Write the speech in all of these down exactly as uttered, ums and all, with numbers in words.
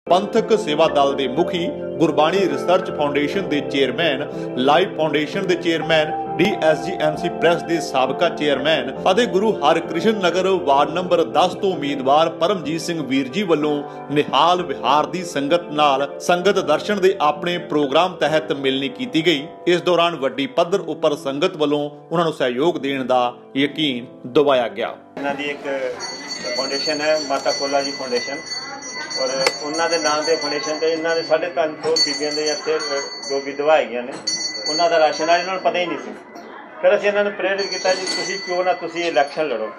पंथक सेवा दल के मुखी, गुरबाणी रिसर्च फाउंडेशन के चेयरमैन, लाइफ फाउंडेशन के chairman, D S G M C press के साबका चेयरमैन और गुरु हरकृष्ण नगर वार्ड नंबर दस तो उम्मीदवार परमजीत सिंह वीर जी वालों निहाल विहार की संगत नाल संगत दर्शन के अपने प्रोग्राम तहत मिलनी की गई। इस दौरान वड्डी पद्धर उपर संगत वालों उन्होंने सहयोग देने का यकीन दवाया गया। एक फाउंडेशन है माता कोला जी फाउंडेशन और उन्होंने नाम के फाउंडेशन से इन्होंने साढ़े तीन सौ बीबियों के इतने दो विधवा है उन्हों का राशन आ इन्होंने पता ही नहीं सी। फिर असीं इन्होंने प्रेरित किया जी तुसीं क्यों ना तुसीं इलैक्शन लड़ो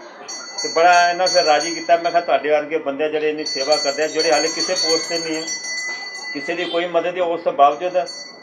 तो बड़ा इन्होंने फिर राजी किया। मैं कहा तुहाडे वर्गे बंदे जिहड़े इन्नी सेवा करते हैं जिहड़े हाले किसी पोस्ट पर नहीं है, किसी की कोई मदद है, उस तो बावजूद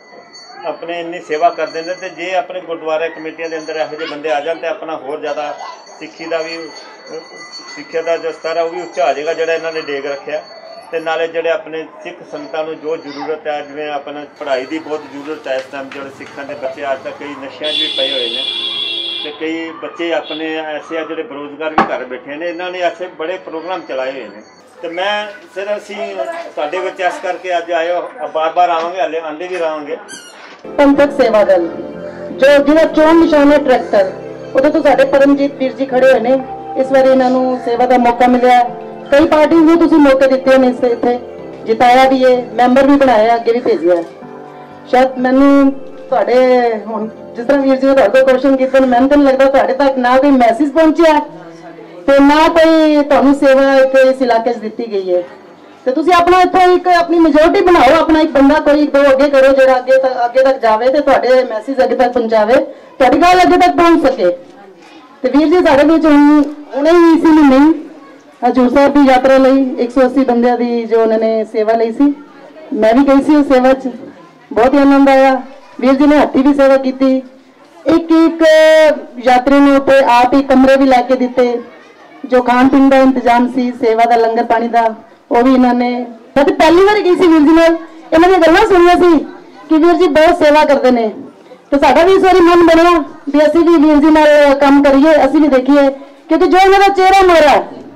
अपने इन्नी सेवा करते हैं तो जे अपने गुरुद्वारा कमेटियां के अंदर इहो जिहे बंदे आ जाए तो अपना होर ज़्यादा सिक्खी का भी सिक्ख्या का जो स्तर है वह भी उच्चा आ जाएगा जिहड़ा इन्होंने डेग रखा। तो नाले जिहड़े अपने सिख संगतां नूं जो जरूरत है जिवें अपने पढ़ाई की बहुत जरूरत है इस टाइम जो सिखां दे बच्चे अज तक कई नशियां भी पे हुए हैं तो कई बच्चे अपने ऐसे जिहड़े बेरोजगार भी घर बैठे हैं इन्होंने ऐसे बड़े प्रोग्राम चलाए हुए हैं। तो मैं फिर असीं तुहाडे विच इस करके अज आए बार बार आवांगे हले आंदे भी रहांगे। पंथक सेवा दल जो जिहड़ा चोण निशान है ट्रैक्टर उहदे तो साडे परमजीत वीर जी खड़े हुए ने। इस बार इन्हों सेवा का मौका मिला। कई पार्टी ने तुसीं मौके दिते हैं इस इत्थे जिताया भी है, मैंबर भी बनाया, अगे भी भेजिया। शायद मैनूं तुहाडे हुण जिस तरह वीर जी ने तुहाडे कोल क्वेश्चन कीते मैनूं तां लगदा तुहाडे तक ना कोई मैसेज पहुंचिया ते ना कोई तुहानूं सेवा इत्थे इस इलाके च दित्ती गई है। तो तुसीं अपना इत्थों एक अपनी मेजोरिटी बनाओ, अपना एक बंदा कोई दो अगे करो जो अगे तक अगे तक जावे ते तुहाडे मैसेज अगे तक पहुंचावे, तुहाडी गल अगे तक पहुंच सके। तो वीर जी साढ़े बीच हुणे ही इसी महीने हजूर साहब की यात्रा लई एक सौ अस्सी बंदियां दी जो उन्होंने सेवा ली सी, मैं भी गई सी उस सेवा च, बहुत ही आनंद आया। वीर जी ने हत्थी भी सेवा की, एक एक यात्री ने उत्ते आप ही कमरे भी लैके दिते, जो खाण पीण का इंतजाम सी, सेवा का लंगर पानी का वो भी इन्होंने। मैं तो पहली बार गई सी वीर जी नाल, इन्हां दी गल्लां सुणियां सी कि वीर जी बहुत सेवा करते हैं। तो साडा भी इस बारी मन बनया भी असीं भी वीर जी नाल काम करिए, असीं भी देखिए, क्योंकि जो इन्हां दा चेहरा मोहरा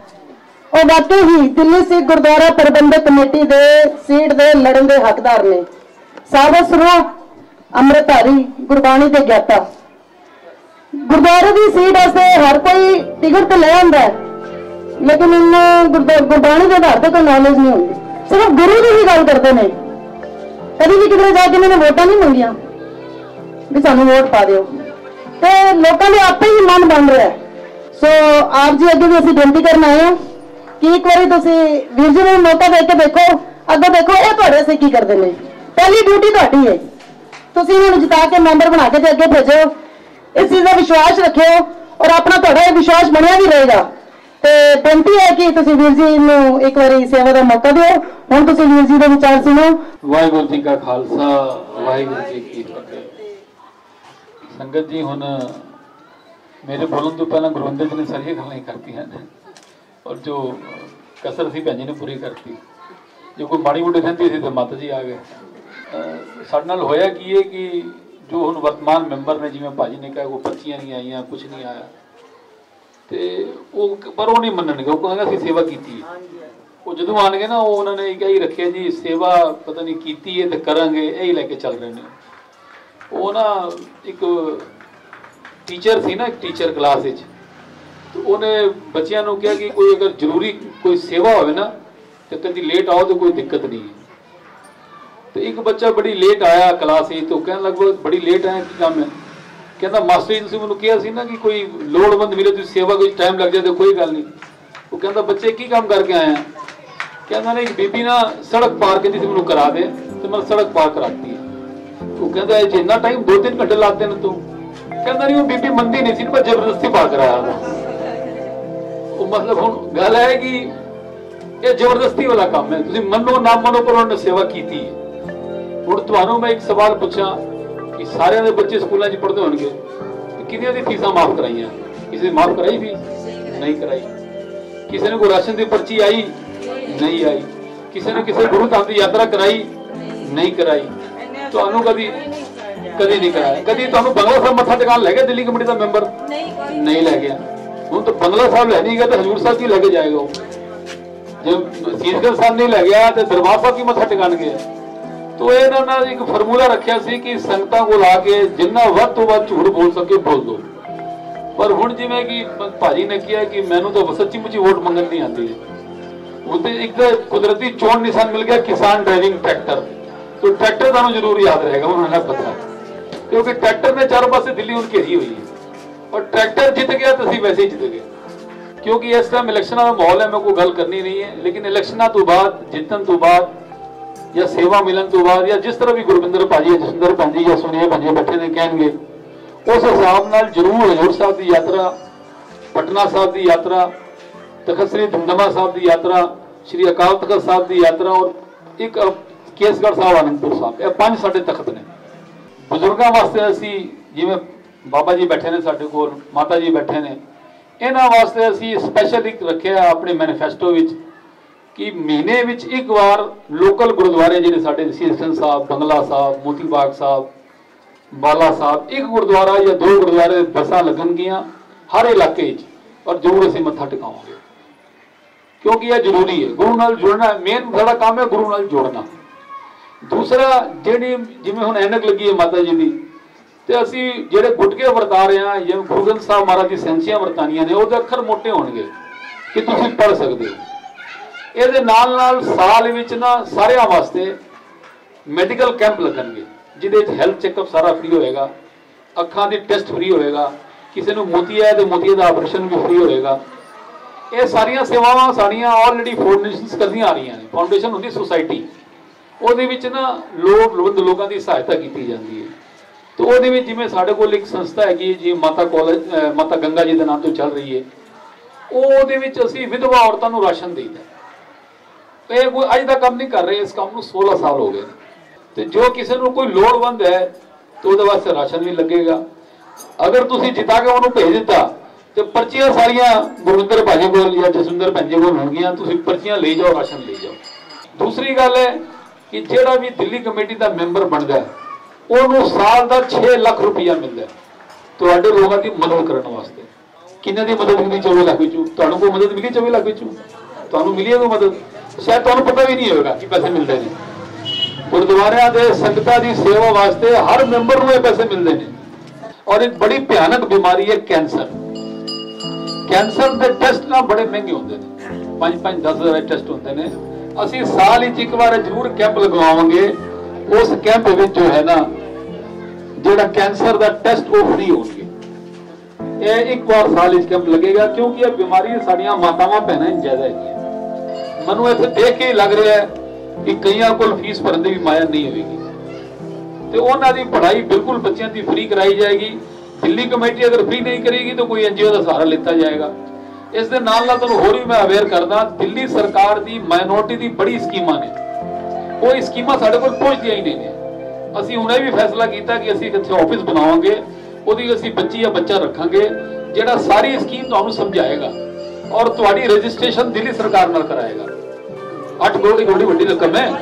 और वाकई ही दिल्ली सिख गुरुद्वारा प्रबंधक कमेटी दे सीट दे लड़न दे हकदार ने। सादा सुरो अमृतधारी गुरबाणी दे ज्ञाता गुरुद्वारे की सीट वास्ते हर कोई टिकट तो ले आंदा है, लेकिन इन्हें गुरबाणी के आधार पर कोई नॉलेज नहीं होती, सिर्फ गुरु की ही गल करते हैं। कभी भी किधर जाके इन्होंने वोटा नहीं मंगिया भी सानू वोट पा दिओ, तो लोगों ने आपे ही मन बन रहा है। सो आप जी अगे भी असीं बेनती करना आए हैं कि एक बार तुसीं वीर जी नूं मौका दे के देखो, अगे देखो ये तुहाडे असीं की करते हैं। पहली ड्यूटी तुहाडी है, तुसीं इन्हां नूं जिता के मैंबर बना के अगे भेजो, इस चीज़ का विश्वास रखियो और अपना तुहाडा विश्वास बनया भी रहेगा। तो बेनती है कि तुसीं वीर जी नूं एक बार सेवा का मौका दिओ। हुण तुसीं वीर जी के विचार सुनो। वाहिगुरू जी का खालसा वाहिगुरू जी की फतेह। संगत जी हुण मेरे बोलने तो पहला गुरविंदर जी ने सारिया गल्लां करती हैं और जो कसर सी भैन जी ने पूरी करती, जो कोई माड़ी मोटी रहती थी तो माता जी आ गए। साडे नाल होया की है कि जो हुण वर्तमान मैंबर ने जिवें भाजी ने कहा कोई पर्चियां नहीं आईयां कुछ नहीं आया तो पर वो नहीं मनणगे, वो कहेंगे असीं सेवा कीती है। वो जदों आणगे ना वो उन्होंने यही रखिया जी सेवा पता नहीं कीती है तो करांगे, यही लैके चल रहे हैं। वो ना एक टीचर थी ना एक टीचर क्लास विच, तो उन्हें बच्चों को कहा कि कोई अगर जरूरी कोई सेवा हो ना तो कभी लेट आओ तो कोई दिक्कत नहीं है। तो एक बच्चा बड़ी लेट आया क्लास ही तो कहने लगभग बड़ी लेट आया की काम है, कहना मास्टर जी तुसीं मैनूं कहा सी ना कि कोई लोड़वंद मिले तो सेवा कोई टाइम लग जाए तो कोई गल नहीं। वो कहता बच्चे की काम करके आए हैं, कहना एक बीबी ना सड़क पार कहती थी मैनूं करा दे तो मैं सड़क पार कराती है। वो कहता है जिन्ना टाइम दो तीन घंटे लाते हैं तू, कहता नहीं वो बीबी मंदी नहीं सी पर जबरदस्ती पार कराया था। वो मतलब हुण गल है कि ये जबरदस्ती वाला काम है, तुसीं मनो ना मनो पर उन्होंने सेवा की थी। हुण तुहानूं मैं एक सवाल पूछा कि सारे दे बच्चे स्कूलों च पढ़ते होणगे तो किन्नियां दी फीसां माफ कराइयां? किसी ने माफ कराई फीस? नहीं कराई। किसी ने कोई राशन की पर्ची आई? नहीं आई। किसी ने किसी गुरु धाम की यात्रा कराई? नहीं कराई। तुहानूं कदी कदी नहीं कराया। कदी तुहानूं बंगला साहब मत्था टेकान लै गया दिल्ली कमेटी का मैंबर? नहीं लै गया। हुण तो बंगला साहब लै नहीं गया तो हजूर साहब की लैके जाएगा। जब सीसगंज साहब नहीं लै गया तो दरबार साहब की मत्था टिकाण गया। तो इन्होंने एक फार्मूला रखा सी कि संगतां को ला के जिन्ना वध तो वध झूठ बोल सके बोल दो। पर हुण जिवें कि भाजी ने कहा कि मैनू तो सच्ची मुची वोट मंगन नहीं आती है। उससे एक कुदरती चोण निशान मिल गया किसान ड्राइविंग ट्रैक्टर। तो ट्रैक्टर तुहानूं जरूर याद रहेगा, उन्होंने पता, क्योंकि ट्रैक्टर ने चारों पासे दिल्ली हुण घेरी हुई है और ट्रैक्टर जित गया तो असीं वैसे ही जित गए। क्योंकि इस टाइम इलैक्शनां दा माहौल है, मैं कोई गल करनी नहीं है, लेकिन इलैक्शनां तो बाद जितन तो बाद या सेवा मिलन तो बाद या जिस तरह भी गुरविंदर भाजी जसविंदर भैन जी या सुनील भैन जी बैठे ने कहणगे उस हिसाब नाल जरूर हजूर साहब की यात्रा, पटना साहब की यात्रा, तखत श्री दमदमा साहब की यात्रा, श्री अकाल तखत साहब की यात्रा और एक केसगढ़ साहब आनंदपुर साहब, ये पांच साडे तखत ने। बुजुर्गों वास्ते असी जिवें बाबा जी बैठे ने साडे कोल, माता जी बैठे ने, इन्हां वास्ते असी स्पैशल एक रखिया अपने मैनीफेस्टो विच कि महीने विच एक बार लोकल गुरुद्वारे जिहड़े साडे सीसगंज साहब, बंगला साहब, मोती बाग साहब, बाला साहब, एक गुरुद्वारा या दो गुरुद्वारे बसां लगणगियां हर इलाके और जरूर असीं मत्था टिकावांगे, क्योंकि यह जरूरी है। गुरु नाल जुड़ना मेन साडा काम है, गुरु नाल जोड़ना। दूसरा जिहड़ी जिवें हुण ऐनक लगी है माता जी दी, ते असीं जिहड़े गुटके वरता रहे हां, जिवें गुरु ग्रंथ साहब महाराज दी सैंसियां वरतानियां ने, ਉਹਦੇ ਅੱਖਰ मोटे होणगे कि तुसीं पढ़ सकदे हो। ਇਹਦੇ ਨਾਲ ਨਾਲ ਸਾਲ ਵਿੱਚ ਨਾ ਸਾਰਿਆਂ ਵਾਸਤੇ ਮੈਡੀਕਲ ਕੈਂਪ ਲੱਗਣਗੇ, ਜਿਹਦੇ ਵਿੱਚ ਹੈਲਥ ਚੈੱਕਅਪ ਸਾਰਾ ਫ੍ਰੀ ਹੋਏਗਾ, ਅੱਖਾਂ ਦੇ ਟੈਸਟ ਫ੍ਰੀ ਹੋਏਗਾ, ਕਿਸੇ ਨੂੰ ਮੋਤੀਆ ਹੈ ਤੇ ਮੋਤੀਆ ਦਾ ਆਪਰੇਸ਼ਨ ਵੀ ਫ੍ਰੀ ਹੋਏਗਾ। ਇਹ ਸਾਰੀਆਂ ਸੇਵਾਵਾਂ ਸਾਡੀਆਂ ਆਲਰੇਡੀ ਫਾਊਂਡੇਸ਼ਨਸ ਕਰਦੀਆਂ ਆ ਰਹੀਆਂ ਨੇ। ਫਾਊਂਡੇਸ਼ਨ ਹੁੰਦੀ ਸੁਸਾਇਟੀ, ਉਹਦੇ ਵਿੱਚ ਨਾ ਲੋੜਵੰਦ ਲੋਕਾਂ ਦੀ ਸਹਾਇਤਾ ਕੀਤੀ ਜਾਂਦੀ ਹੈ। ਤੇ ਉਹਦੇ ਵਿੱਚ ਜਿਵੇਂ ਸਾਡੇ ਕੋਲ ਇੱਕ ਸੰਸਥਾ ਹੈਗੀ ਜੀ ਮਾਤਾ ਕਾਲਜ, ਮਾਤਾ ਗੰਗਾ ਜੀ ਦੇ ਨਾਮ ਤੋਂ ਚੱਲ ਰਹੀ ਹੈ, ਉਹਦੇ ਵਿੱਚ ਅਸੀਂ ਵਿਧਵਾ ਔਰਤਾਂ ਨੂੰ ਰਾਸ਼ਨ ਦੇਈਦਾ। ਇਹ ਕੋਈ ਅੱਜ ਦਾ ਕੰਮ ਨਹੀਂ ਕਰ ਰਹੇ, ਇਸ ਕੰਮ ਨੂੰ सोलह ਸਾਲ ਹੋ ਗਏ ਤੇ ਜੋ ਕਿਸੇ ਨੂੰ ਕੋਈ ਲੋੜਵੰਦ ਹੈ ਤੇ ਉਹਦੇ ਵਾਸਤੇ ਰਾਸ਼ਨ ਵੀ ਲੱਗੇਗਾ। ਅਗਰ ਤੁਸੀਂ ਜਿਤਾ ਕੇ ਉਹਨੂੰ ਭੇਜ ਦਿੱਤਾ ਤੇ ਪਰਚੀਆਂ ਸਾਰੀਆਂ ਗੁਰਵਿੰਦਰ ਭਾਜੀ ਕੋਲ ਜਾਂ ਜਸਵਿੰਦਰ ਭੈਣ ਜੀ ਕੋਲ ਹੋਣਗੀਆਂ, ਤੁਸੀਂ ਪਰਚੀਆਂ ਲੈ ਜਾਓ, ਰਾਸ਼ਨ ਲੈ ਜਾਓ। ਦੂਸਰੀ ਗੱਲ ਹੈ ਕਿ ਜਿਹੜਾ ਵੀ ਦਿੱਲੀ ਕਮੇਟੀ ਦਾ ਮੈਂਬਰ ਬਣਦਾ ਹੈ ਉਹਨੂੰ ਸਾਲ ਦਾ छे ਲੱਖ ਰੁਪਇਆ ਮਿਲਦਾ ਤੁਹਾਡੇ ਲੋਕਾਂ ਦੀ ਮਦਦ ਕਰਨ ਵਾਸਤੇ। ਕਿੰਨੇ ਦੀ ਮਦਦ ਮਿਲੀ? चौबीस ਲੱਖ ਵਿੱਚੋਂ ਤੁਹਾਨੂੰ ਕੋਈ ਮਦਦ ਮਿਲੀ? चौबीस ਲੱਖ ਵਿੱਚੋਂ ਤੁਹਾਨੂੰ ਮਿਲੀ ਹੈ ਕੋਈ ਮਦਦ? शायद तुहानूं पता भी नहीं होगा कि पैसे मिलते हैं। गुरुद्वारियां दे संगतां दी सेवा वास्ते हर मैंबर नूं पैसे मिलते हैं। और एक बड़ी भयानक बीमारी है कैंसर। कैंसर के टेस्ट ना बड़े महंगे होंगे ने, पांच पांच दस हजार टेस्ट होंगे ने। असीं साल विच एक बार जरूर कैंप लगवावांगे। उस कैंप विच जो है ना जिहड़ा कैंसर का टेस्ट वो फ्री होणगे। ये एक बार साल विच कैंप लगेगा, क्योंकि यह बीमारी साडियां मातावां भैणां ज्यादा है। ਮੈਨੂੰ ਇੱਥੇ ਦੇਖ ਕੇ ਲੱਗ ਰਿਹਾ ਹੈ ਕਿ ਕਈਆਂ ਕੋਲ ਫੀਸ ਭਰਨ ਦੀ ਵੀ ਮਾਇਆ ਨਹੀਂ ਹੋਵੇਗੀ ਤੇ ਉਹਨਾਂ ਦੀ ਪੜ੍ਹਾਈ ਬਿਲਕੁਲ ਬੱਚਿਆਂ ਦੀ ਫ੍ਰੀ ਕਰਾਈ ਜਾਏਗੀ। ਦਿੱਲੀ ਕਮੇਟੀ ਅਗਰ ਫ੍ਰੀ ਨਹੀਂ ਕਰੇਗੀ ਤਾਂ ਕੋਈ ਐਨਜੀਓ ਦਾ ਸਹਾਰਾ ਲਿੱਤਾ ਜਾਏਗਾ। ਇਸ ਦੇ ਨਾਲ ਨਾਲ ਤੁਹਾਨੂੰ ਹੋਰ ਵੀ ਮੈਂ ਅਵੇਅਰ ਕਰਦਾ, ਦਿੱਲੀ ਸਰਕਾਰ ਦੀ ਮਾਈਨੋਰਟੀ ਦੀ ਬੜੀ ਸਕੀਮਾਂ ਨੇ, ਉਹ ਸਕੀਮਾਂ ਸਾਡੇ ਕੋਲ ਪਹੁੰਚਦੀਆਂ ਹੀ ਨਹੀਂ ਨੇ। ਅਸੀਂ ਹੁਣੇ ਵੀ ਫੈਸਲਾ ਕੀਤਾ ਕਿ ਅਸੀਂ ਇੱਥੇ ਆਫਿਸ ਬਣਾਵਾਂਗੇ, ਉਹਦੀ ਅਸੀਂ ਬੱਚੀ ਜਾਂ ਬੱਚਾ ਰੱਖਾਂਗੇ ਜਿਹੜਾ ਸਾਰੀ ਸਕੀਮ ਤੁਹਾਨੂੰ ਸਮਝਾਏਗਾ और तुम्हारी रजिस्ट्रेशन दिल्ली सरकार नाल कराएगा। अठ करोड़ की बड़ी बड़ी रकम है,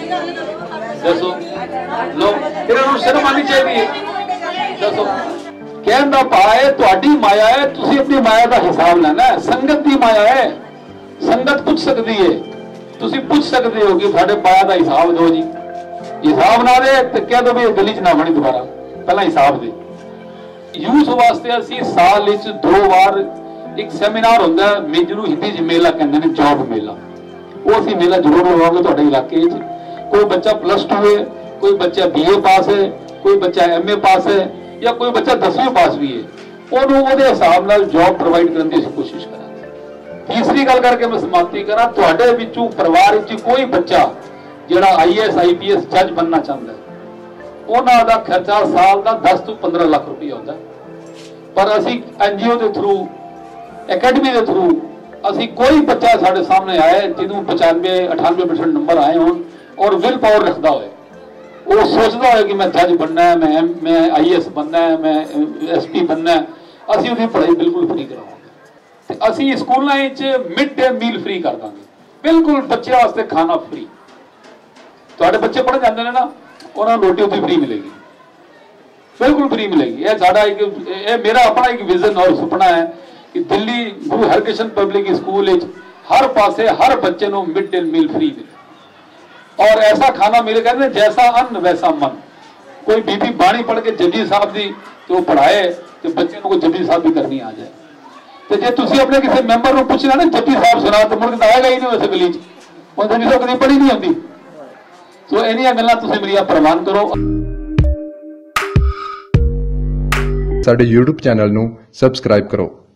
दसो लो इन्हां नूं शर्म आनी चाहिए। दसो कहण दा भाव है तुहाडी माया है, तुसीं अपनी माया का हिसाब लेना है। संगत की माया है, संगत पूछ सकती है, तुसीं पूछ सकते हो कि साडे माया का हिसाब दो जी। हिसाब ना दे तो कह दो भी गली च ना बनी दोबारा, पहला हिसाब दे। यूथ वास्ते असीं साल विच दो बार एक सैमीनार होंदा है, जिन्हों हिंदी च मेला कहते हैं, जॉब मेला। वो असीं मेला जरूर लवांगे तुहाडे इलाके च। कोई बच्चा प्लस टू है, कोई बच्चा बी ए पास है, कोई बच्चा एम ए पास है या कोई बच्चा दसवीं पास भी है, उन्होंने उहदे हिसाब नाल जॉब प्रोवाइड करने की कोशिश करांगे। तीसरी गल करके मैं समाप्ति करा, तुहाडे विचों परिवार विच कोई बच्चा जिहड़ा I A S I P S जज बनना चाहता है, उन्हां दा खर्चा साल का दस तो पंद्रह लाख रुपया होंदा है। पर असीं एनजीओ के थ्रू, अकेडमी के थ्रू असी कोई बच्चा साढ़े सामने आए जिन्होंने पचानवे अठानवे परसेंट नंबर आए हो और विल पावर रखता हो, वो सोचता हो कि मैं जज बनना है, मैं मैं आई एस बनना है, मैं एस पी बनना है, असी उसकी पढ़ाई बिल्कुल फ्री करावांगे। असी स्कूलों मिड डे मील फ्री कर देंगे, बिल्कुल बच्चे वास्ते खाना फ्री। तुहाडे बच्चे पढ़ जाते हैं ना, उन्होंने रोटी उत्थे फ्री मिलेगी, बिल्कुल फ्री मिलेगी। यह साडा एक ये मेरा अपना एक विजन और सुपना है कि दिल्ली गुरु हरकृष्ण पब्लिक स्कूल हर पासे हर बच्चे ਨੂੰ ਮਿਡ ਡੇ ਮੀਲ फ्री मिले और ऐसा खाना मिले। कहते जैसा अन्न वैसा मन। कोई बीबी बाणी पढ़ के जपजी साहब की तो पढ़ाए तो बच्चे को जपजी साहब भी करनी आ जाए। तो जे तुम अपने किसी मैंबर को पूछना ना जपजी साहब सुना तो मुड़ के आएगा ही नहीं उस गली च जपजी साहब कभी पढ़ी नहीं आती। सो इन्नियां गल्लां तुसीं मेरियां प्रवान करो। साडे यूट्यूब चैनल नूं सबसक्राइब करो।